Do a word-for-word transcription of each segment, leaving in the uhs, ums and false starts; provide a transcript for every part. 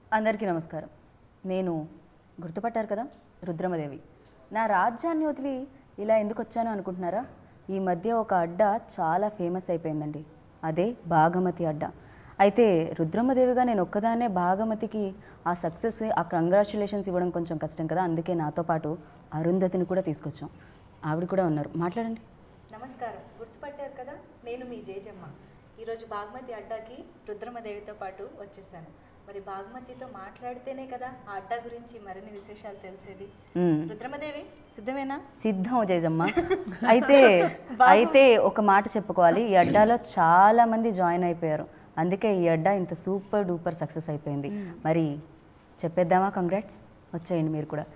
అందరికీ నమస్కారం. నేను గుర్తుపట్టారు కదా, రుద్రమదేవి. నా రాజ్యాన్ని వదిలి ఇలా ఎందుకు వచ్చాను అనుకుంటున్నారా? ఈ మధ్య ఒక అడ్డ చాలా ఫేమస్ అయిపోయిందండి. అదే భాగమతి అడ్డ. అయితే రుద్రమదేవిగా నేను ఒక్కదాన్నే భాగమతికి ఆ సక్సెస్, ఆ కంగ్రాచులేషన్స్ ఇవ్వడం కొంచెం కష్టం కదా. అందుకే నాతో పాటు అరుంధతిని కూడా తీసుకొచ్చాం. ఆవిడ కూడా ఉన్నారు, మాట్లాడండి. నమస్కారం. గుర్తుపట్టారు కదా, నేను మీ జేజమ్మ. ఈరోజు భాగమతి అడ్డాకి రుద్రమదేవితో పాటు వచ్చేసాను. మరి భాగమతితో మాట్లాడితేనే కదా ఆ అడ్డా గురించి మరిన్ని విశేషాలు తెలిసేది. రుద్రమదేవి సిద్ధమేనా? సిద్ధం జేజమ్మ. అయితే అయితే ఒక మాట చెప్పుకోవాలి, ఈ అడ్డాలో చాలా మంది జాయిన్ అయిపోయారు. అందుకే ఈ అడ్డా ఇంత సూపర్ డూపర్ సక్సెస్ అయిపోయింది. మరి చెప్పేద్దామా? కంగ్రాట్స్, వచ్చేయండి మీరు కూడా.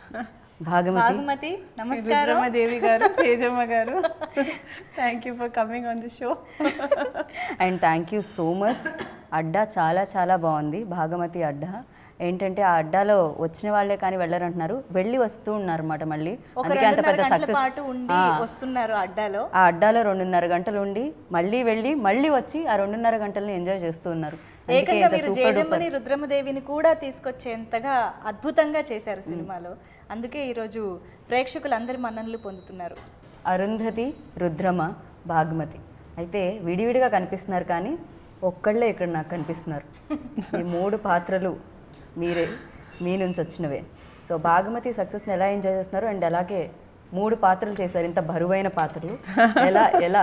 భాగమతి నమస్కారం. Rudramadevi garu, Tejamma garu, thank you for coming on the show. And thank you so much. అడ్డా చాలా చాలా బాగుంది. భాగమతి అడ్డా ఏంటంటే ఆ అడ్డాలో వచ్చిన వాళ్ళే కానీ వెళ్ళరంటున్నారు, వెళ్ళి వస్తూ ఉన్నారు అన్నమాట. మళ్ళీ అందుకే అంత పెద్ద సక్సెస్. వస్తున్నారు అడ్డాలో. ఆ అడ్డాలో రెండున్నర గంటలు ఉండి మళ్ళీ వెళ్ళి మళ్ళీ వచ్చి ఆ రెండున్నర గంటల్ని ఎంజాయ్ చేస్తూ ఉన్నారు. ఏకంగా మీరు జేజమ్మని రుద్రమదేవిని కూడా తీసుకొచ్చేంతగా అద్భుతంగా చేశారు సినిమాలో. అందుకే ఈరోజు ప్రేక్షకులు అందరి మన్ననలు పొందుతున్నారు. అరుంధతి, రుద్రమ, భాగమతి అయితే విడివిడిగా కనిపిస్తున్నారు, కానీ ఒక్కళ్ళే ఇక్కడ నాకు కనిపిస్తున్నారు. ఈ మూడు పాత్రలు మీరే, మీ నుంచి వచ్చినవే. సో భాగమతి సక్సెస్ని ఎలా ఎంజాయ్ చేస్తున్నారు, అండ్ అలాగే మూడు పాత్రలు చేశారు, ఇంత బరువైన పాత్రలు ఎలా ఎలా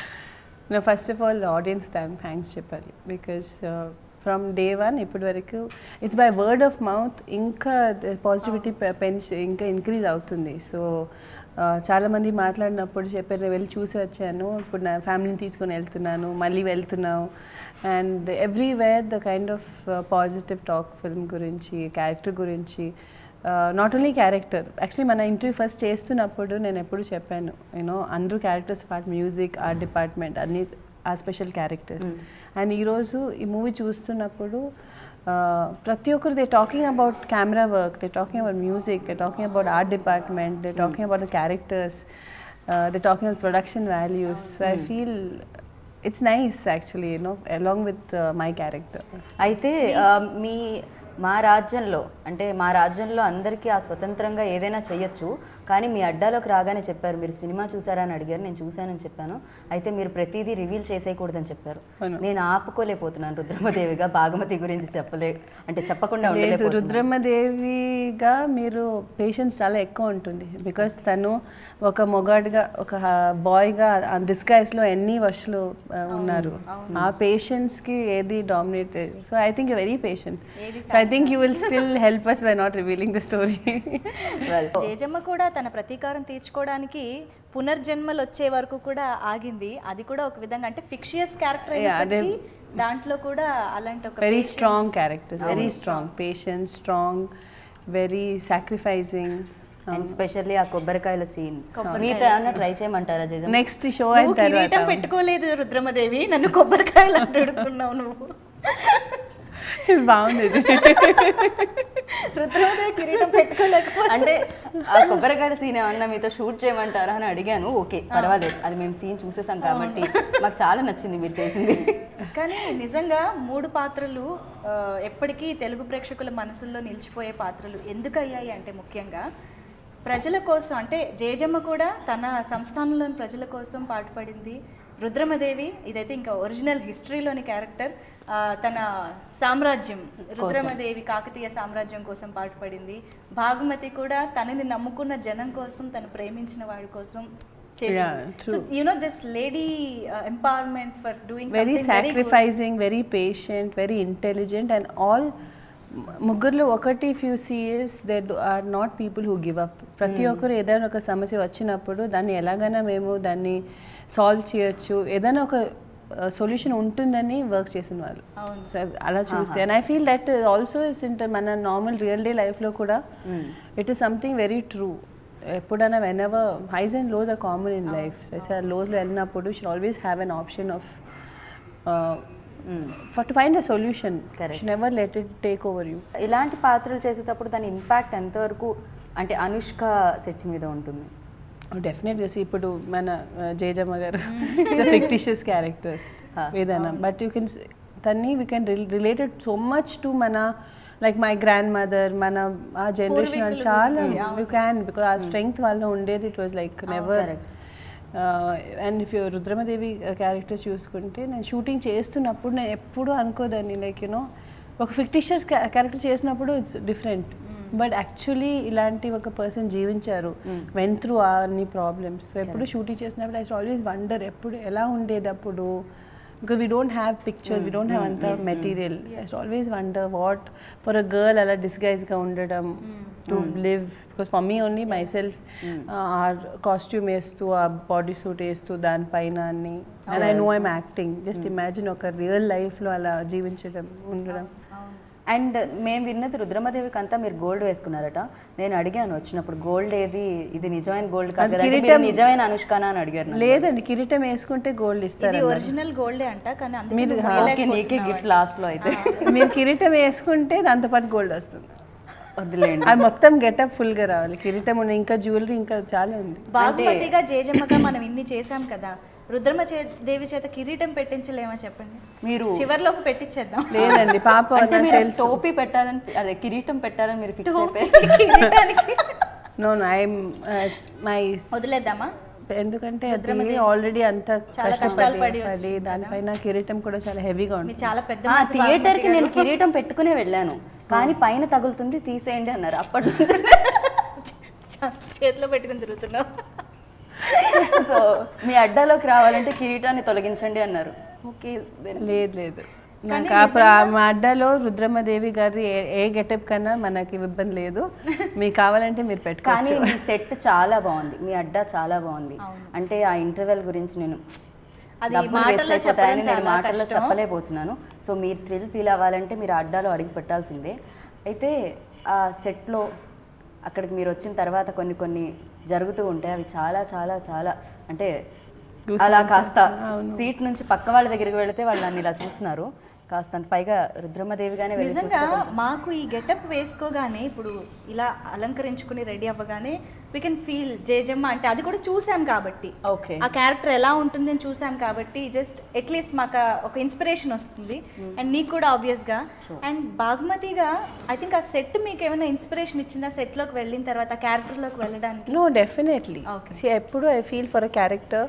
first of all audience thank thanks చెప్పాలి. బికాస్ ఫ్రమ్ డే వన్ ఇప్పటి వరకు it's by word of mouth ఇంకా పాజిటివిటీ పెంచ్ ఇంకా ఇంక్రీజ్ అవుతుంది. సో చాలామంది మాట్లాడినప్పుడు చెప్పారు, నేను వెళ్ళి చూసి వచ్చాను, ఇప్పుడు నా ఫ్యామిలీని తీసుకొని వెళ్తున్నాను, మళ్ళీ వెళ్తున్నావు. And everywhere the kind of positive talk film గురించి, క్యారెక్టర్ గురించి. నాట్ ఓన్లీ క్యారెక్టర్, యాక్చువల్లీ మన ఇంటర్వ్యూ ఫస్ట్ చేస్తున్నప్పుడు నేను ఎప్పుడు చెప్పాను, యూనో అందరూ characters part, music, art department అన్ని ఆ స్పెషల్ క్యారెక్టర్స్. అండ్ ఈరోజు ఈ మూవీ చూస్తున్నప్పుడు ప్రతి ఒక్కరు they talking about camera work, they talking about music, they talking about art department, they talking about the characters, they talking about production values. So I feel it's nice actually, you know along with my character. అయితే మీ మా రాజ్యంలో అంటే మా రాజ్యంలో అందరికీ ఆ స్వతంత్రంగా ఏదైనా చేయొచ్చు, కానీ మీ అడ్డాలోకి రాగానే చెప్పారు, మీరు సినిమా చూసారా అని అడిగారు. నేను చూశానని చెప్పాను. అయితే మీరు ప్రతిదీ రివీల్ చేసేయకూడదని చెప్పారు. నేను ఆపుకోలేకపోతున్నాను రుద్రమదేవిగా భాగమతి గురించి చెప్పలే అంటే చెప్పకుండా ఉండలేదు. రుద్రమదేవిగా మీరు పేషెన్స్ చాలా ఎక్కువ ఉంటుంది. బికాస్ తను ఒక మొగాడిగా, ఒక బాయ్గా డిస్గైజ్లో ఎన్ని వర్షాలు ఉన్నారు. ఆ పేషెన్స్కి ఏది dominated. So I think very patient. So I think you will still help us by not revealing the story. Jejamma కూడా తన ప్రతీకారం తీర్చుకోవడానికి పునర్జన్మలు వచ్చే వరకు కూడా ఆగింది. అది కూడా ఒక విధంగా అంటే ఫిక్షియస్ క్యారెక్టర్ అయినప్పటికీ దాంట్లో కూడా అలాంటి ఒక very strong characters, very strong, patience, strong, very sacrificing. And specially ఆ కొబ్బరికాయల సీన్ మీతో ఏమన్నా ట్రై చేయమంటారా జేజమ్మ? నెక్స్ట్ షో అయిన తర్వాత పెట్టుకోలేదు రుద్రమదేవి, నన్ను కొబ్బరికాయలు అడుగుతున్నావు నువ్వు. బాగుంది. అంటే ఆ కొబ్బరికాయ సీన్ ఏమన్నా మీతో షూట్ చేయమంటారా అని అడిగాను. ఓకే పర్వాలేదు, అది మేము సీన్ చూసేసాం కాబట్టి మాకు చాలా నచ్చింది మీరు చేసింది. కానీ నిజంగా మూడు పాత్రలు ఎప్పటికీ తెలుగు ప్రేక్షకుల మనసుల్లో నిలిచిపోయే పాత్రలు. ఎందుకు అయ్యాయి అంటే ముఖ్యంగా ప్రజల కోసం, అంటే జేజమ్మ కూడా తన సంస్థానంలోని ప్రజల కోసం పాటుపడింది. రుద్రమదేవి ఇదైతే ఇంకా ఒరిజినల్ హిస్టరీలోని క్యారెక్టర్, తన సామ్రాజ్యం రుద్రమదేవి కాకతీయ సామ్రాజ్యం కోసం పాటుపడింది. భాగమతి కూడా తనని నమ్ముకున్న జనం కోసం, తను ప్రేమించిన వాడి కోసం చేసింది. You know this lady empowerment for doing very sacrificing, very patient, very intelligent. And all ముగ్గురులో ఒకటి if you see is they are not people who give up. ప్రతి ఒక్కరు ఏదైనా ఒక సమస్య వచ్చినప్పుడు దాన్ని ఎలాగైనా మేము దాన్ని సాల్వ్ చేయొచ్చు, ఏదైనా ఒక సొల్యూషన్ ఉంటుందని వర్క్ చేసిన వాళ్ళు. సో అలా చూస్తే and I feel that also is inter మన నార్మల్ రియల్ డే లైఫ్లో కూడా it is something very true. ఎప్పుడైనా when ever highs and lows are common in life. So లోస్లో వెళ్ళినప్పుడు should always have an option of for to find a solution. Never let it take over you. ఇలాంటి పాత్రలు చేసేటప్పుడు దాని impact ఎంతవరకు అంటే Anushka set మీద ఉంటుంది? డెఫినెట్గా ఇప్పుడు మన జేజమ్మ గారు ఫిక్టిషియస్ క్యారెక్టర్స్ ఏదైనా, బట్ యూ కెన్ తన్ని we can related so much to మన లైక్ మై గ్రాండ్ మదర్ మన ఆ జనరేషన్ చాలా యూ క్యాన్ బికాస్ ఆ స్ట్రెంగ్త్ వాళ్ళు ఉండేది. It was like never. And if you Rudramadevi character చూసుకుంటే నేను షూటింగ్ చేస్తున్నప్పుడు నేను ఎప్పుడూ అనుకోదాన్ని లైక్ యూనో ఒక ఫిక్టిషియస్ క్యారెక్టర్ చేసినప్పుడు ఇట్స్ డిఫరెంట్, బట్ యాక్చువల్లీ ఇలాంటి ఒక పర్సన్ జీవించారు, వెంట్ త్రూ అన్ని ప్రాబ్లమ్స్. సో ఎప్పుడు షూటింగ్ చేసినప్పుడు ఐ ఆల్వేస్ వండర్ ఎప్పుడు ఎలా ఉండేది అప్పుడు, because we don't have pictures, mm, we don't have mm, anta yes. material. Yes. I always wonder what for a girl ala disguise ga undadam mm. to mm. live, because for me only yes. myself mm. uh, our costume estu our body suit estu dan paina anni oh, and yes. I know I'm acting. Just mm. imagine oka real life lo ala jeevinchadam undadam. And మేము విన్నది రుద్రమదేవికి అంతా మీరు gold వేసుకున్నారట. నేను అడిగాను వచ్చినప్పుడు gold ఏది, ఇది నిజమైన గోల్డ్ కాదు కదా, నిజమైన అనుష్కానా అని అడిగారు. లేదండి, కిరీటం వేసుకుంటే గోల్డ్ ఇస్తారు. ఇది ఒరిజినల్ గోల్డే అంట, కానీ మీరు నీకే గిఫ్ట్ లాస్ట్ లో అయితే మీరు కిరీటం వేసుకుంటే దాంతో పాటు గోల్డ్ వస్తుంది. వదిలేండి, అది మొత్తం గెటప్ ఫుల్ గా రావాలి. కిరీటం ఉన్న ఇంకా జ్యువెలరీ ఇంకా చాలా ఉంది. బాగుమతిగా జేజమ్మగా మనం ఇన్ని చేసాం కదా, రుద్రమ దేవి చేత కిరీటం పెట్టించలేమా చెప్పండి, మీరు చివర్లోపు పెట్టించేద్దాం. లేదండి పాప టోపీ పెట్టాలని, అదే కిరీటం పెట్టాలని మీరు ఫిక్స్ అయిపోయారు. నో నో ఐ మై వదిలేద్దామా, ఎందుకంటే అది ఆల్రెడీ అంత కష్టపడి దానిపైన కిరీటం కూడా చాలా హెవీగా ఉంది. చాలా పెద్ద థియేటర్ కి నేను కిరీటం పెట్టుకునే వెళ్ళాను, కానీ పైన తగులుతుంది తీసేయండి అన్నారు. అప్పటి నుంచి చేతిలో పెట్టుకుని తిరుగుతున్నాం. సో మీ అడ్డాలోకి రావాలంటే కిరీటాన్ని తొలగించండి అన్నారు. ఓకే, లేదు లేదు, నాకు మా అడ్డాలో రుద్రమదేవి గారి ఏ గెటప్ కన్నా మనకి ఇబ్బంది లేదు. మీకు కావాలంటే మీరు పెట్టుకోవచ్చు. కానీ మీ సెట్ చాలా బాగుంది, మీ అడ్డా చాలా బాగుంది. అంటే ఆ ఇంటర్వెల్ గురించి నేను అయిపోతాయని నేను మాటల్లో చెప్పలేకపోతున్నాను. సో మీరు థ్రిల్ ఫీల్ అవ్వాలంటే మీరు అడ్డాలో అడిగి పెట్టాల్సిందే. అయితే ఆ సెట్లో అక్కడికి మీరు వచ్చిన తర్వాత కొన్ని కొన్ని జరుగుతూ ఉంటాయి, అవి చాలా చాలా చాలా అంటే అలా కాస్త సీట్ నుంచి పక్క వాళ్ళ దగ్గరికి వెళితే వాళ్ళు నన్ను ఇలా చూస్తున్నారు, కాస్త పైగా రుద్రమదేవిగానే. నిజంగా మాకు ఈ గెటప్ వేసుకోగానే ఇప్పుడు ఇలా అలంకరించుకుని రెడీ అవ్వగానే వీ కెన్ ఫీల్ జేజమ్మ అంటే అది కూడా చూసాం కాబట్టి, ఓకే ఆ క్యారెక్టర్ ఎలా ఉంటుంది అని చూసాం కాబట్టి జస్ట్ అట్లీస్ట్ మాకు ఒక ఇన్స్పిరేషన్ వస్తుంది. అండ్ నీకు కూడా ఆబ్వియస్గా. అండ్ బాగుమతిగా ఐ థింక్ ఆ సెట్ మీకు ఏమైనా ఇన్స్పిరేషన్ ఇచ్చిందా సెట్లోకి వెళ్ళిన తర్వాత క్యారెక్టర్లోకి వెళ్ళడానికి? No definitely. ఎప్పుడు I feel for a character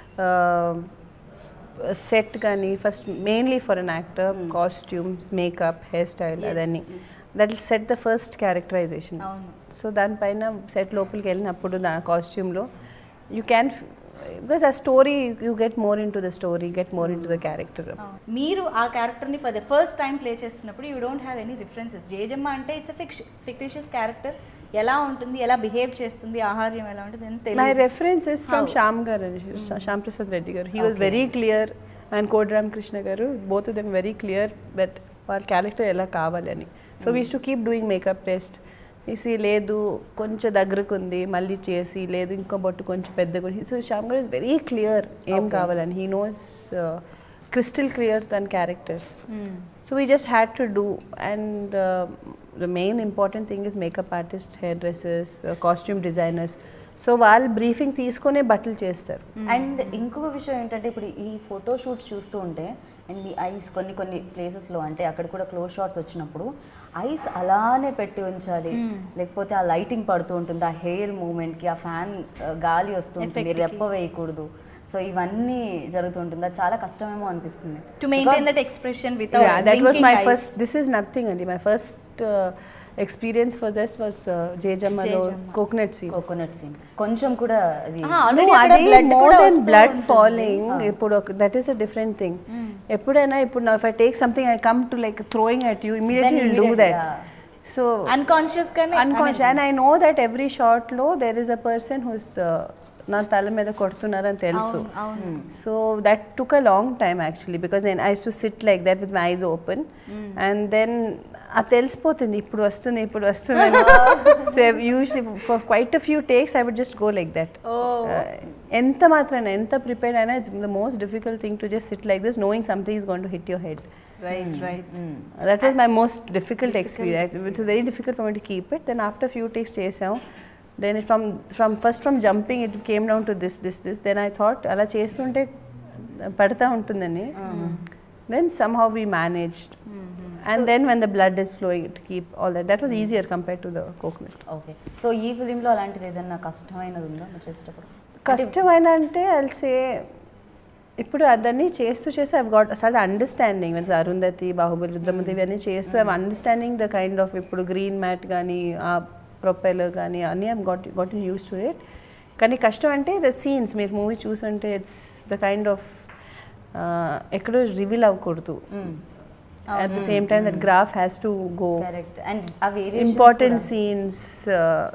set కానీ first mainly for an actor costumes, makeup, hair style అదన్నీ that will set the first characterisation. So దానిపైన సెట్ లోపలికి వెళ్ళినప్పుడు నా కాస్ట్యూమ్లో యూ క్యాన్, బికాస్ ఆ story you get more into the story, get more into the character. మీరు ఆ క్యారెక్టర్ని for the first time play చేస్తున్నప్పుడు you don't have any references. Jejamma అంటే ఇట్స్ ఫిక్ష ఫిక్టిషియస్ క్యారెక్టర్, ఎలా ఉంటుంది, ఎలా బిహేవ్ చేస్తుంది, ఆహార్యం ఎలా ఉంటుంది అని తెలియదు. My reference is from Shyam garu, Shyam Prasad Reddy garu. He was very clear, and Kodiram Krishna garu, both of them very clear but వాళ్ళ క్యారెక్టర్ ఎలా కావాలని. So we to keep doing makeup test. తీసి లేదు కొంచెం దగ్గరకు ఉంది మళ్ళీ చేసి, లేదు ఇంకో బొట్టు కొంచెం పెద్దగా. సో శ్యామ్ గారు ఇస్ వెరీ క్లియర్ ఏం కావాలని. హీ నోస్ క్రిస్టల్ క్లియర్ తన characters. So we just had to do. And the main important thing is makeup artist, hairdressers, uh, costume designers. So వాళ్ళు బ్రీఫింగ్ తీసుకునే బట్టలు చేస్తారు. అండ్ ఇంకొక విషయం ఏంటంటే ఇప్పుడు ఈ ఫోటో షూట్స్ చూస్తూ ఉంటే అండ్ ఈ ఐస్ కొన్ని కొన్ని ప్లేసెస్లో అంటే అక్కడ కూడా క్లోజ్ షాట్స్ వచ్చినప్పుడు ఐస్ అలానే పెట్టి ఉంచాలి, లేకపోతే ఆ లైటింగ్ పడుతూ ఉంటుంది, ఆ హెయిర్ మూమెంట్కి ఆ ఫ్యాన్ గాలి వస్తుంది, రెప్ప వేయకూడదు. సో ఇవన్నీ జరుగుతుంటుంది, అది చాలా కష్టమేమో అనిపిస్తుంది. To maintain that expression without yeah, that was my first, this is nothing andi my first uh, experience for this was uh, Jejamma lo coconut scene. coconut scene కొంచెం కూడా అది already ada blood more than blood falling ఇప్పుడు that is a different thing. ఎప్పుడైనా ఇప్పుడు now if I take something I come to like throwing at you immediately you do that. So unconscious gaane unconscious and I know that every shot lo there is a person who's uh, నా తల మీద కొడుతున్నారని తెలుసు. So that took a long time actually because నేను I to sit like that with my eyes open and then అది తెలిసిపోతుంది ఇప్పుడు వస్తుంది ఇప్పుడు వస్తుంది. So usually for quite a few takes I would just go like that. ఎంత మాత్రమే ఎంత ప్రిపేర్డ్ అయినా it's the most difficult thing to just sit like this knowing something is going to hit your head. Right, right. Mm. That was my most difficult experience. It was very difficult for me to keep it. Then after few takes chesam, then it from from first from jumping it came down to this this this. Then I thought ala chestunte padta untundani. Then somehow we managed. Mm-hmm. And then when the blood is flowing to keep all that, that was easier compared to the coconut. Okay so ఈ ఫిలింలో అలాంటిది ఏదన్నా కష్టమైనది ఉందా మీరు చేసేటప్పుడు? కష్టమైన అంటే ఐల్ సే ఇప్పుడు అదన్నీ చేస్తూ చేస్తే I've got start understanding means Arundhati, Baahubali, Rudramadevi అన్నీ చేస్తూ I've understanding the kind of ఇప్పుడు గ్రీన్ మ్యాట్ కానీ ఆ ప్రొపెలర్ కానీ అన్నీ I'm got got used to it. కానీ కష్టం అంటే ద సీన్స్ మీరు మూవీ చూసుంటే ఇట్స్ ద కైండ్ ఆఫ్ ఎక్కడో రివీల్ అవ్వకూడదు. At the same time that graph has to go. Correct. And ఆ variations important కూడా. scenes uh,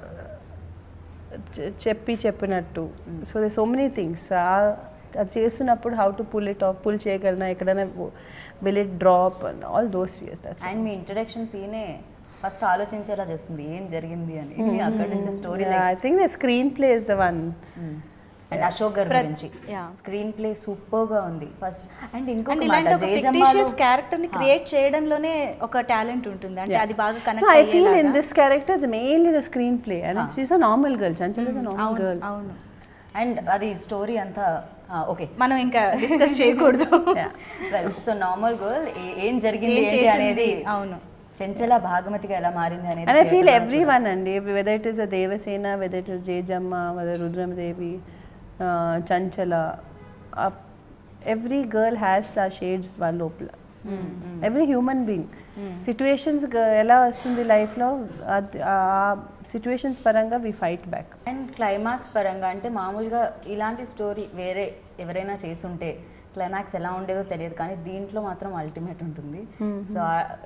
చె- చెప్పి చెప్పినట్టు. So they so many things అది చేస్తున్నప్పుడు how to pull it off, pull చేయగలనా, ఎక్కడైనా will it drop, all those fears. And మీ ఇంట్రడక్షన్ సీనే ఫస్ట్ ఆలోచించేలా చేస్తుంది ఏం జరిగింది అని. అక్కడ నుంచి story I think the screenplay is the one. And Ashok గారి ప్రత్- గురించి yeah. స్క్రీన్ ప్లే సూపర్ గా ఉంది ఫస్ట్. అండ్ అండ్ ఇంకొక ఇలాంటి ఒక ఫిక్టిషియస్ క్యారెక్టర్ ని హా. క్రియేట్ చేయడంలోనే ఒక టాలెంట్ ఉంటుంది అంటే అది బాగా No, connect I feel in this character it's mainly the screenplay and Ah. she's a normal girl. Chanchal is a normal అవును girl. అవును అండ్ అది స్టోరీ అంతా ఓకే మనం ఇంకా డిస్కస్ చేయకూడదు. Yeah. సో నార్మల్ గర్ల్ ఏం జరిగింది ఏం ఏంటి చేసింది? అనేది అవును. చెంచల భాగమతిగా ఎలా మారింది అనేది And I feel theatre లో everyone, and whether it is a Devasena, whether it is Jejamma, whether Rudramadevi, uh, Chanchala, uh, every girl has a shades వాళ్ళ లోపల. ఎవ్రీ హ్యూమన్ బీయింగ్ సిచ్యువేషన్స్ ఎలా వస్తుంది లైఫ్లో ఆ సిచ్యువేషన్స్ పరంగా we fight back. And climax పరంగా అంటే మామూలుగా ఇలాంటి స్టోరీ వేరే ఎవరైనా చేసుంటే క్లైమాక్స్ ఎలా ఉండేదో తెలియదు కానీ దీంట్లో మాత్రం అల్టిమేట్ ఉంటుంది. సో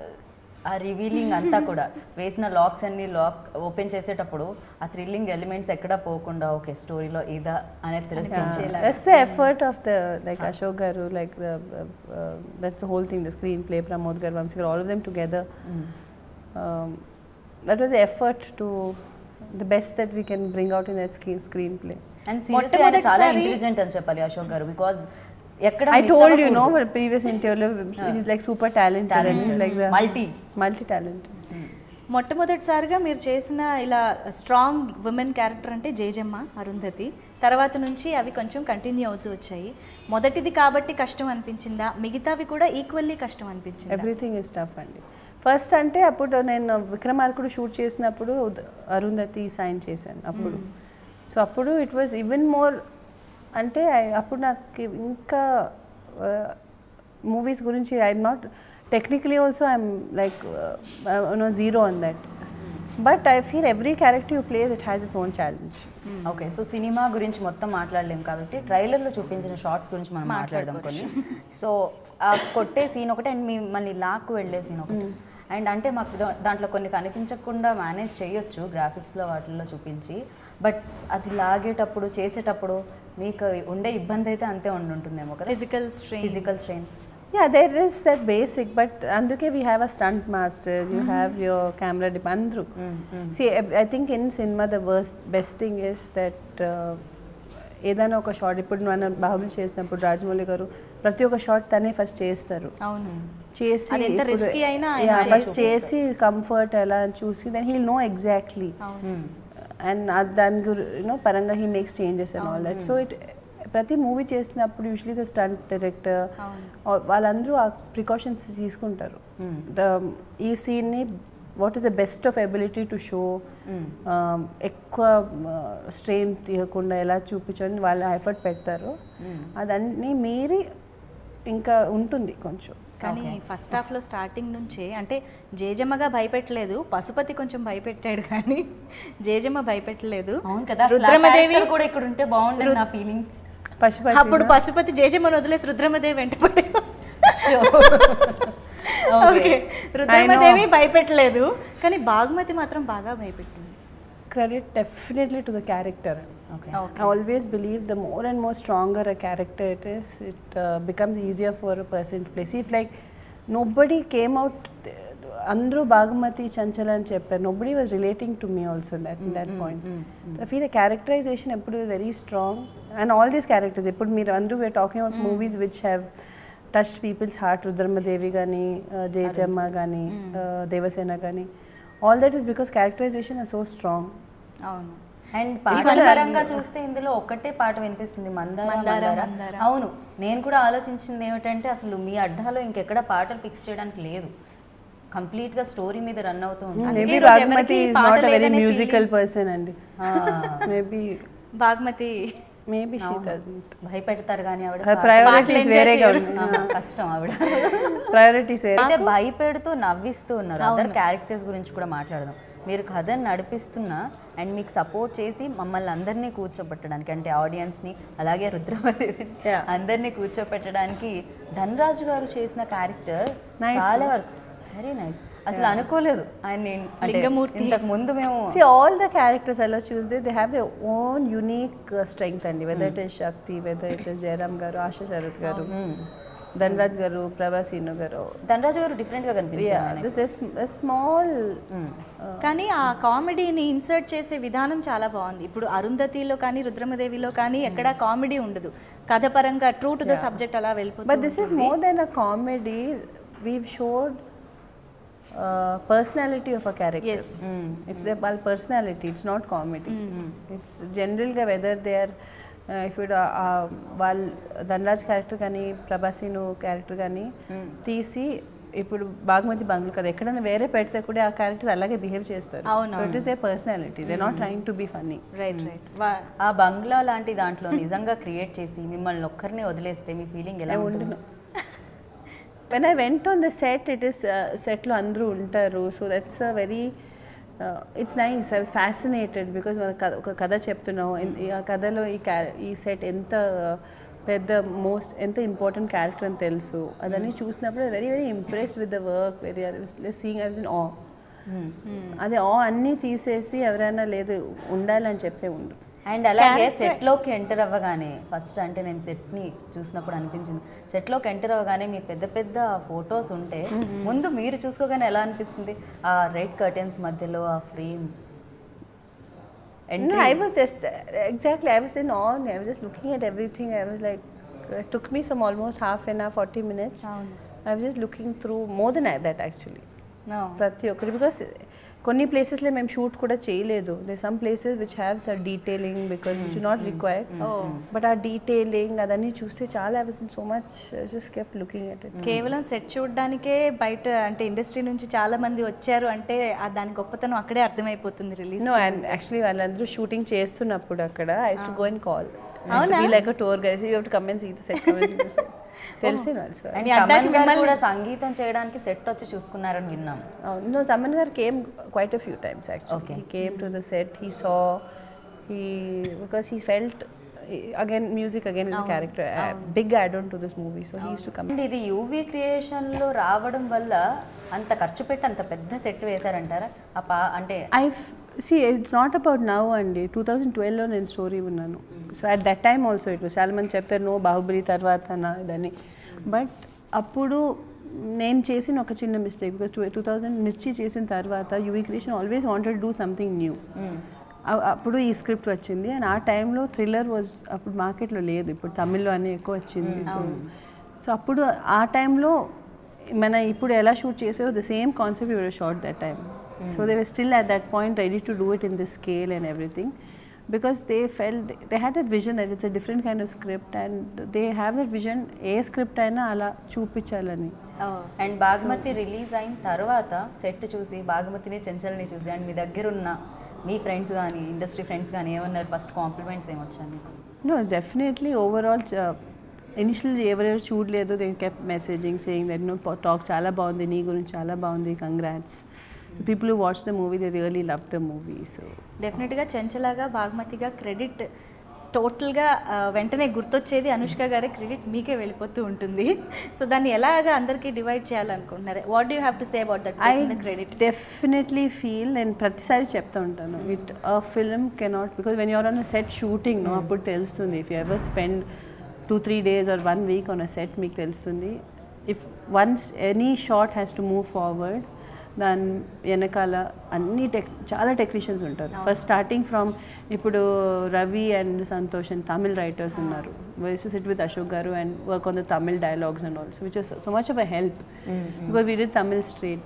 ఆ రివీలింగ్ అంతా కూడా వేసిన లాక్స్ అన్ని లాక్ ఓపెన్ చేసేటప్పుడు ఆ థ్రిల్లింగ్ ఎలిమెంట్స్ ఎక్కడా పోకుండా ఓకే స్టోరీలో ఇదా అనేది తెలుస్తుంది. That's the effort of the like Ashok Garu, like the uh, uh, that's the whole thing, the screenplay, Pramod Garu, Vamsi, all of them together. Um, that was the effort to the best that we can bring out in that screen screenplay. And seriously ఆయన చాలా మొట్టమొదటిసారి- intelligent అని చెప్పాలి Ashok garu. Because ఎక్కడ I told you, no, but previous interview, he's like super talented, Talented. and like the Multi. multi talented. మొట్టమొదటిసారిగా మీరు చేసిన ఇలా స్ట్రాంగ్ ఉమెన్ క్యారెక్టర్ అంటే జేజమ్మ, అరుంధతి. తర్వాత నుంచి అవి కొంచెం కంటిన్యూ అవుతూ వచ్చాయి. మొదటిది కాబట్టి కష్టం అనిపించిందా, మిగతావి కూడా ఈక్వల్లీ కష్టం అనిపించిందా? ఎవ్రీథింగ్ ఇస్ టఫ్ అండి. ఫస్ట్ అంటే అప్పుడు నేను విక్రమార్కుడు షూట్ చేసినప్పుడు అరుంధతి సైన్ చేశాను అప్పుడు. సో అప్పుడు ఇట్ వాజ్ ఈవెన్ మోర్ అంటే I- అప్పుడు నాకు ఇంకా మూవీస్ గురించి I'm not technically also I'm like no zero on that. But I feel every character you play it has its own challenge. Okay so cinema గురించి మొత్తం మాట్లాడలేము కాబట్టి ట్రైలర్లో చూపించిన షార్ట్స్ గురించి మనం మాట్లాడదాం కొన్ని. సో ఆ కొట్టే సీన్ ఒకటి అండ్ మిమ్మల్ని లాక్కు వెళ్ళే సీన్ ఒకటి. అండ్ అంటే మాకు దా- దాంట్లో కొన్ని కనిపించకుండా మేనేజ్ చేయొచ్చు గ్రాఫిక్స్లో వాటిల్లో చూపించి. బట్ అది లాగేటప్పుడు చేసేటప్పుడు మీకు ఉండే ఇబ్బంది అయితే అంతే ఉండి ఉంటుందేమో కదా, physical strain. Physical strain. Yeah, there is that basic, but anduke we have a stunt masters, you have your camera dip andru. See, I I think in cinema the worst, best thing is that ఏదైనా ఒక short ఇప్పుడు మన బాహుబలి చేసినప్పుడు రాజమౌళి గారు ప్రతి ఒక్క short తనే first చేస్తారు. అవును. చేసి అది ఎంత risky అయినా ఆయన ఫస్ట్ చేసి చేసి కంఫర్ట్ ఎలా అని చూసి దెన్ హీల్ నో ఎగ్జాక్ట్లీ అవును. అండ్ దాని గురి యూనో పరంగా he makes changes and all that. So it ప్రతి మూవీ చేసినప్పుడు యూజువలీ ద స్టంట్ డైరెక్టర్ వాళ్ళందరూ ఆ ప్రికాషన్స్ తీసుకుంటారు. ద ఈ సీన్ని what is the best of ability to show, ఎక్కువ స్ట్రెయిన్ తీయకుండా ఎలా చూపించండి వాళ్ళు ఎఫర్ట్ పెడతారు. అదన్నీ మీరి ఇంకా ఉంటుంది కొంచెం. కానీ ఫస్ట్ హాఫ్లో స్టార్టింగ్ నుంచే అంటే జేజమ్మగా భయపెట్టలేదు, పశుపతి కొంచెం భయపెట్టాడు కానీ జేజమ్మ భయపెట్టలేదు. అవును కదా, రుద్రమదేవి కూడా ఇక్కడ ఉంటే బాగుంటుంది నా ఫీలింగ్. పశుపతి అప్పుడు పశుపతి జేజమ్మను వదిలేసి రుద్రమదేవి వెంటపడే. ఓకే, రుద్రమదేవి భయపెట్టలేదు కానీ బాగుమతి మాత్రం బాగా భయపెట్టింది. credit definitely to the character. Okay. I always believe the more and more stronger a character it is, it uh, becomes easier for a person to play. See, if like nobody came out, andru Bhagmati Chanchala and chepparu, nobody was relating to me also that mm, that mm, point. Mm, mm. So I feel the characterization eppudu is very strong, and all these characters eppudu meer andru we are talking about mm. movies which have touched people's heart. Rudramadevi gani, uh, Jejamma gani, mm. uh, Devasena gani, all that is because characterization is so strong. అవును. And పాటల పరంగా చూస్తే ఇందులో ఒక్కటే పాట వినిపిస్తుంది, మందార మందార. అవును, నేను కూడా ఆలోచించింది ఏమిటంటే అసలు మీ అడ్డాలో ఇంకెక్కడ పాటలు ఫిక్స్ చేయడానికి లేదు. కంప్లీట్గా స్టోరీ మీద రన్ అవుతూ ఉంటుంది. Maybe Bhagamathi is not a very musical person అండి. Maybe Bhagamathi maybe she doesn't. భయపెడతారు కానీ ఆవిడ ప్రయారిటీస్ వేరేగా ఆహా, కష్టం ఆవిడ. ప్రయారిటీస్ అయితే భయపెడుతూ నవ్విస్తూ ఉన్నారు. అదర్ క్యారెక్టర్స్ గురించి కూడా మాట్లాడదాం. మీరు కథను నడిపిస్తున్నా అండ్ మీకు సపోర్ట్ చేసి మమ్మల్ని అందరినీ కూర్చోపెట్టడానికి, అంటే ఆడియన్స్ని అలాగే రుద్రమదేవిని అందరినీ కూర్చోపెట్టడానికి ధనరాజు గారు చేసిన క్యారెక్టర్ చాలా వరకు వెరీ నైస్. అసలు అనుకోలేదు ఆయన ఇంతకు ముందు మేము see all the characters I love choose they they have their own unique uh, strength and whether it is Shakti, whether it is Jairam garu, Asha Sharat garu, Dhanraj garu, Prabhasinu garu. Dhanraj గారు different గా కనిపించారు. Yeah, this is a small కానీ ఆ కామెడీని insert చేసే విధానం చాలా బాగుంది. ఇప్పుడు అరుంధతిలో కానీ రుద్రమదేవిలో కానీ ఎక్కడ కామెడీ ఉండదు, కథ పరంగా ట్రూ టు ద సబ్జెక్ట్ అలా వెళ్ళిపోతుంది. but this is more than a comedy. We've showed uh, personality of a character. Yes. Mm. It's their well, personality, it's not comedy. Mm. It's general ga whether they are uh, if it uh, వాళ్ళు Dhanraj character కానీ ప్రభాసిను character కానీ తీసి ఇప్పుడు బాగ్మతి బంగ్లు కదా ఎక్కడైనా వేరే పెడితే కూడా ఆ క్యారెక్టర్స్ అలాగే బిహేవ్ చేస్తారు. So it is they personality, they not trying to be funny. Right right. ఆ బంగ్లా లాంటి దాంట్లో నిజంగా క్రియేట్ చేసి మిమ్మల్ని ఒక్కరిని వదిలేస్తే మీ ఫీలింగ్ ఎలా ఉంటుంది? when I went on the set, it is uh, set lo andru untaru, so that's a very uh, it's nice. I was fascinated because oka kada cheptunnavu ee kadalo ee set enta pedda most enta important character ani telusu adani chusinapudu very very impressed with the work, very I was seeing I was in awe. అదే ఆ అన్నీ తీసేసి ఎవరైనా లేదు ఉండాలని చెప్పే ఉండు. And అలాగే సెట్లోకి ఎంటర్ అవ్వగానే ఫస్ట్ అంటే నేను సెట్ని చూసినప్పుడు అనిపించింది, సెట్లోకి ఎంటర్ అవ్వగానే మీ పెద్ద పెద్ద ఫొటోస్ ఉంటే ముందు మీరు చూసుకోగానే ఎలా అనిపిస్తుంది ఆ రెడ్ కర్టెన్స్ మధ్యలో ఆ frame? No, I was just exactly I was in awe. I was just looking at everything. I was like, it took me some almost half an hour, forty minutes. I was just looking through more than that actually. No. ప్రతి ఒక్కటి because కొన్ని ప్లేసెస్లో మేము shoot కూడా చేయలేదు. They some places which have sir detailing because which not required, but ఆ detailing అదన్నీ చూస్తే చాలా I was in so much just kept looking at it. కేవలం సెట్ చూడడానికే బయట అంటే ఇండస్ట్రీ నుంచి చాలా మంది వచ్చారు అంటే దాని గొప్పతనం అక్కడే అర్థమైపోతుంది రిలీజ్. నో, అండ్ యాక్చువల్లీ వాళ్ళందరూ షూటింగ్ చేస్తున్నప్పుడు అక్కడ I used to go and call be like a tour guide, you have to come and see the set, come and see the set. తెలిసిన కూడా సంగీతం చేయడానికి సెట్ వచ్చి చూసుకున్నారని విన్నాం. No, Taman gar came quite a few times actually. Okay. He came to the set, he saw, he because he felt again music again is a character, a big add-on to this movie, so he used to come. And ఇది యూవీ క్రియేషన్ లో రావడం వల్ల అంత ఖర్చు పెట్టి అంత పెద్ద set వేశారంటారా? ఆ పా అంటే I see it's not about now అండి, twenty twelve లో నేను స్టోరీ ఉన్నాను. So at that time also it was చాలా మంది చెప్తారు నో బాహుబలి తర్వాత నా ఇదని, బట్ అప్పుడు నేను చేసిన ఒక చిన్న mistake because two two thousand Mirchi చేసిన తర్వాత UV Creation always wanted do something new. అప్పుడు ఈ స్క్రిప్ట్ వచ్చింది అండ్ ఆ టైంలో థ్రిల్లర్ వాజ్ అప్పుడు మార్కెట్లో లేదు, ఇప్పుడు తమిళ్లో అన్నీ ఎక్కువ వచ్చింది. సో సో అప్పుడు ఆ టైంలో మన ఇప్పుడు ఎలా షూట్ చేసేవో the same concept your short that time. So they were still at that point ready to do it in this scale and everything because they felt they had that vision that it's a different kind of script and they have that vision ఏ script అయినా అలా చూపించాలని. And Bhaagamathie release అయిన తర్వాత set చూసి బాగ్మతిని చెంచల్ని చూసి and మీ దగ్గర ఉన్న మీ ఫ్రెండ్స్ కానీ ఇండస్ట్రీ ఫ్రెండ్స్ కానీ ఏమన్నారు? ఫస్ట్ కాంప్లిమెంట్స్ ఏమొచ్చాయి మీకు? నో, డెఫినెట్లీ ఓవరాల్ ఇనిషియల్ ఎవరెవరు చూడలేదు they kept messaging saying that no talk చాలా బాగుంది, నీ గురించి చాలా బాగుంది, congrats. So people who watch the movie, they really love the movie. So డెఫినెట్గా చెంచలాగా బాగ్మతిగా క్రెడిట్ టోటల్గా వెంటనే గుర్తొచ్చేది అనుష్క గారే క్రెడిట్ మీకే వెళ్ళిపోతూ ఉంటుంది. సో దాన్ని ఎలాగా అందరికీ డివైడ్ చేయాలనుకుంటున్నారు? What do you have to say about that credit? Definitely feel నేను ప్రతిసారి చెప్తూ ఉంటాను it a film cannot because when you're on a set shooting no అప్పుడు తెలుస్తుంది. If you ever spend two three days or one week on a set మీకు తెలుస్తుంది. If once any shot has to move forward దాని వెనకాల అన్ని tech చాలా technicians ఉంటారు. First starting from ఇప్పుడు Ravi and Santosh and Tamil writers ఉన్నారు. Used to sit with Ashok garu and work on the Tamil dialogues and also which is so much of a help because we did Tamil straight.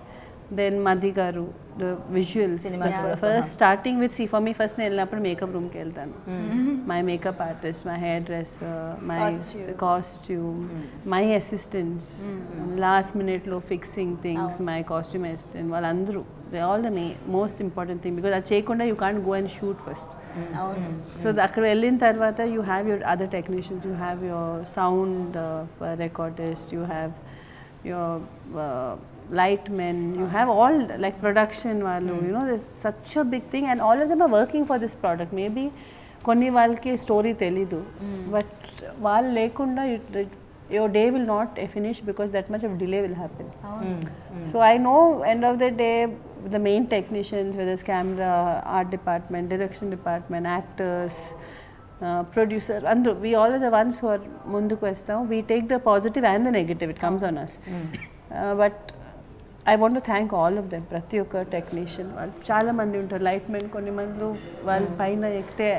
then Madhi garu, the visuals. Cinematographer. But first starting with, see for me first నేను వెళ్ళినప్పుడు makeup రూమ్కి వెళ్తాను. My makeup artist, my hairdresser, my Costume. costume, my assistants, last minute లో fixing things, my costume assistant, వాళ్ళందరూ they all the ma- most important thing because అది చేయకుండా you can't go and shoot first. So అక్కడ వెళ్ళిన తర్వాత you have your other technicians, you have your sound uh, recordist, you have your uh, light men, you have all like production వాళ్ళు, you know, there's such a big thing and all of them are working for this product. Maybe కొన్ని వాళ్ళకి story తెలీదు, but వాళ్ళు లేకుండా your day will not finish because that much of delay will happen. So I know end of the day the main technicians, whether it's camera, art department, direction department, actors, uh, producer, and we all are the ones who are munduku vestam. We take the positive and the negative, it comes on us. Uh, but I want to thank all of them, ప్రతి ఒక్క technician. వాళ్ళు చాలా మంది ఉంటారు, light men కొన్ని మంది వాళ్ళు పైన ఎక్కితే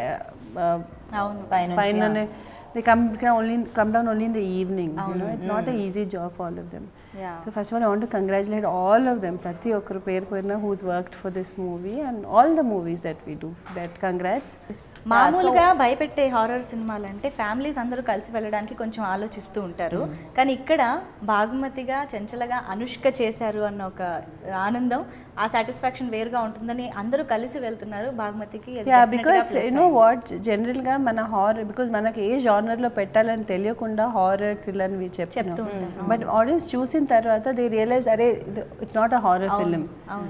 పైననే they come, can only come down only in the evening. You know, it's not an easy job for all of them. Yeah. So first of all, I want to congratulate all of them, prati okkaru per perna who's worked for this movie and all the movies that we do. That congrats. మామూలుగా భయపెట్టే horror సినిమాలు అంటే families అందరూ కలిసి వెళ్ళడానికి కొంచెం ఆలోచిస్తూ ఉంటారు, కానీ ఇక్కడ బాగుమతిగా చెంచలగా అనుష్క చేశారు అన్న ఒక ఆనందం, ఆ సాటిస్ఫాక్షన్ వేరుగా ఉంటుందని అందరూ కలిసి వెళ్తున్నారు బాగుమతికి. Yeah, because you know what, general గా మన హారర్, because మనకి ఏ జానర్ లో పెట్టాలని తెలియకుండా హారర్ థ్రిల్లర్ వి చెప్తూ ఉంటాం, బట్ ఆడియన్స్ చూసిన తర్వాత దే రియలైజ్ అరే it's not a horror film,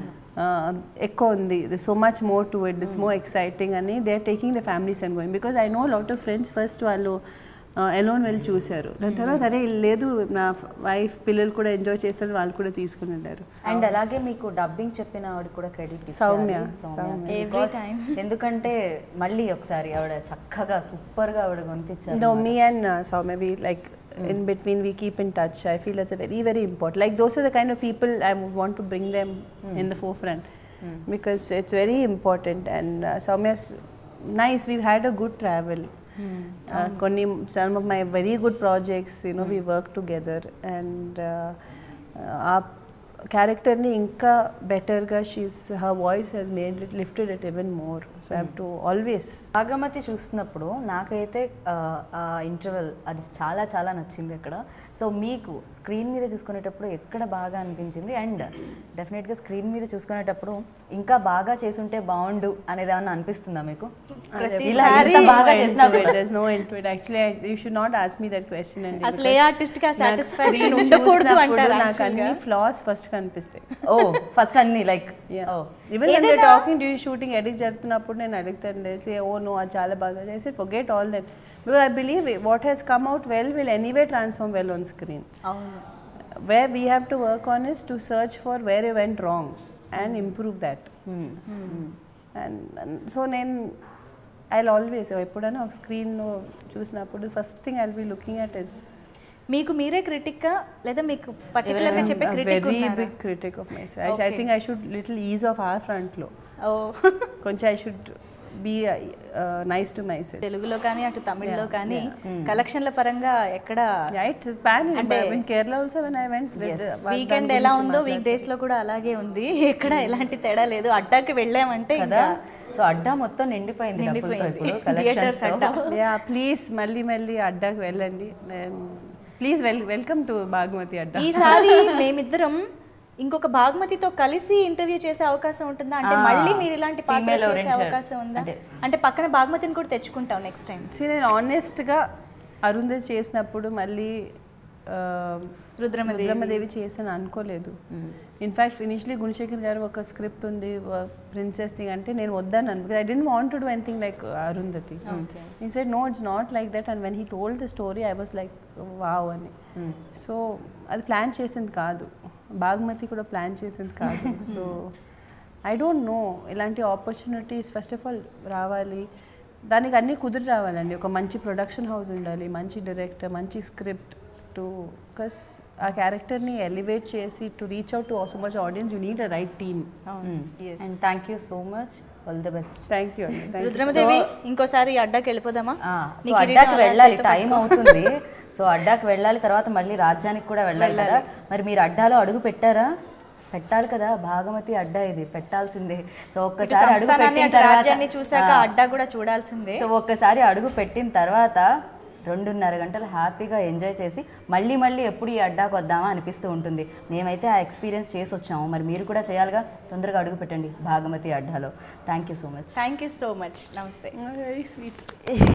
ఎక్కువ ఉంది, so much more to it, it's more exciting అని they are taking the families and going. Because I know lot of friends first వాళ్ళు alone వెళ్ళి చూశారు, దాని తర్వాత అరే లేదు నా వైఫ్ పిల్లలు కూడా ఎంజాయ్ చేస్తారు, వాళ్ళు కూడా తీసుకుని వెళ్ళారు. అండ్ అలాగే మీకు డబ్బింగ్ చెప్పిన ఆవిడ కూడా క్రెడిట్ సౌమ్య. Every time. ఎందుకంటే మళ్ళీ ఒకసారి ఆవిడ చక్కగా సూపర్ గా ఆవిడ గొంతిచ్చారు. No, me and uh, Soumya, we like mm. in between we keep in touch. I feel that's a very very important. Like those are the kind of people I would want to bring them mm. in the forefront mm. because it's very important. And uh, Soumya's nice. We've had a good travel. Mm. Uh, konni, some of my very good projects, you know, mm. we work together and uh, uh, our character ni inka better ga she's her voice has made it, lifted it even more. So mm. I have to always. Bhagamathi చూస్తున్నప్పుడు నాకైతే ఆ interval అది చాలా చాలా నచ్చింది అక్కడ. So మీకు screen మీద చూసుకునేటప్పుడు ఎక్కడ బాగా అనిపించింది, అండ్ డెఫినెట్గా స్క్రీన్ మీద చూసుకునేటప్పుడు ఇంకా బాగా చేసుంటే బాగుండు అనేది ఏమన్నా అనిపిస్తుందా మీకు? ఇలా ఇంత బాగా చేసినా there's no into it actually. I, you should not ask me that question. And అసలు ఏ ఆర్టిస్ట్ కి సాటిస్ఫాక్షన్ ఉండకూడదు అంటారు, నాకు అన్ని ఫ్లాస్ ఫస్ట్ కనిపిస్తాయి. ఓ ఫస్ట్ అన్ని like even when you're talking to you shooting edit జరుగుతున్నప్పుడు నేను అడుగుతాను, they say oh no అది చాలా బాగా చేసి forget all that because I believe what has come out well will anyway transform well on screen. అవును. Where we have to work on is to search for where it went wrong and improve that. hmm. hmm. and, and so నేను I'll always ఎప్పుడైనా ఒక screen చూసినప్పుడు first thing I'll be looking at is మీకు మీరే critic గా లేదా మీకు particular గా చెప్పే క్రిటిక్ వెరీ ఉన్నారా? Big critic of myself. I think I should little ease off or front లో ఓ కొంచెం I should be nice to myself. తెలుగులో కానీ అటు తమిళ్లో కానీ కలెక్షన్ల పరంగా ఎక్కడ ఇట్స్ పాన్ అంటే Kerala also when I went weekend ఎలా ఉందో వీక్ డేస్ లో కూడా అలాగే ఉంది, ఎక్కడ ఎలాంటి తేడా లేదు. అడ్డాకి వెళ్ళామంటే కదా, సో అడ్డా మొత్తం నిండిపోయింది డబ్బులతో ఇప్పుడు కలెక్షన్స్ తో. యా ప్లీజ్ మళ్ళీ మళ్ళీ అడ్డాకి వెళ్ళండి, please well welcome to Bhagamathi అడ్డా. ఈసారి మేమిద్దరం ఇంకొక బాగ్మతితో కలిసి ఇంటర్వ్యూ చేసే అవకాశం ఉంటుందా, అంటే మళ్ళీ మీరు ఇలాంటి పాత్ర చేసే అవకాశం ఉందా, అంటే పక్కన బాగ్మతిని కూడా తెచ్చుకుంటాం నెక్స్ట్ టైం? నేను ఆనెస్ట్గా అరుంధతి చేసినప్పుడు మళ్ళీ రుద్రమదేవి రుద్రమదేవి చేసాను అనుకోలేదు. ఇన్ఫ్యాక్ట్ ఇనిషియలీ గుణశేఖర్ గారు ఒక స్క్రిప్ట్ ఉంది ప్రిన్సెస్ థింగ్ అంటే నేను వద్దన్నాను, because I didn't want to do anything like Arundhati. He said no it's not like that, and when he told the story I was like wow అని. సో అది plan చేసింది కాదు, బాగ్మతి కూడా ప్లాన్ చేసింది కాదు. సో ఐ డోంట్ నో, ఇలాంటి opportunities first of all రావాలి, దానికి అన్నీ కుదిరి రావాలండి. ఒక మంచి ప్రొడక్షన్ హౌస్ ఉండాలి, మంచి డైరెక్టర్, మంచి స్క్రిప్ట్ టు బికాస్ ఆ క్యారెక్టర్ని ఎలివేట్ చేసి to reach out to so much audience you need a right team. And thank you so much, all the best. Thank you. Rudramadevi ఇంకోసారి అడ్డాకి వెళ్ళిపోదామా? సో అడ్డాకి వెళ్ళాలి, టైం అవుతుంది. సో అడ్డాకి వెళ్ళాలి, తర్వాత మళ్ళీ రాజ్యానికి కూడా వెళ్ళాలి కదా. మరి మీరు అడ్డాలో అడుగు పెట్టారా? పెట్టాలి కదా, భాగమతి అడ్డా ఇది పెట్టాల్సిందే. సో ఇటు ఒక్కసారి అడుగు సంస్థానాన్ని, పెట్టిన అటు రాజ్యాన్ని తర్వాత చూసాక ఆ, అడ్డా కూడా చూడాల్సిందే. సో ఒక్కసారి అడుగు పెట్టిన తర్వాత రెండున్నర గంటలు హ్యాపీగా ఎంజాయ్ చేసి మళ్ళీ మళ్ళీ ఎప్పుడు ఈ అడ్డాకు వద్దామా అనిపిస్తూ ఉంటుంది. మేమైతే ఆ ఎక్స్పీరియన్స్ చేసి వచ్చాము, మరి మీరు కూడా చేయాలిగా. తొందరగా అడుగు పెట్టండి భాగమతి అడ్డాలో. Thank you so much. Thank you so much. నమస్తే. Very sweet.